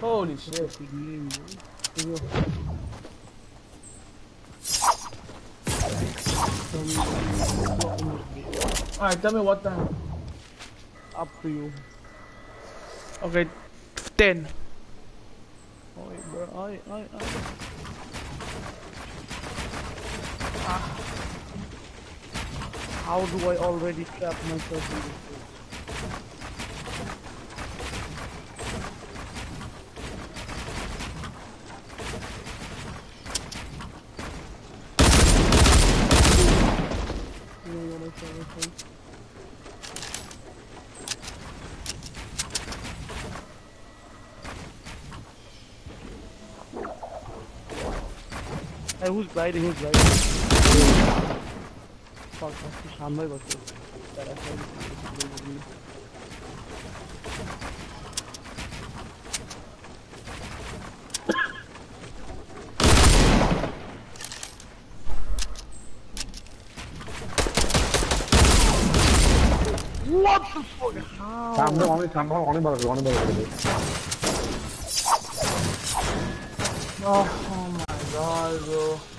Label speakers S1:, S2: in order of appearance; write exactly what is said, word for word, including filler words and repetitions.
S1: Holy shit. Alright, tell me what time.
S2: Up to you.
S1: Okay, ten.
S2: Oh, bro, I, I, I.
S1: Ah.
S2: How do I already trap myself in this? Hey, who's gliding? Who's gliding? Fuck, fuck, I'm not going to. What the fuck? How?
S3: সামনে অনেক সামনে অনেক বড় অনেক বড় করে
S1: Oh, oh my god, bro.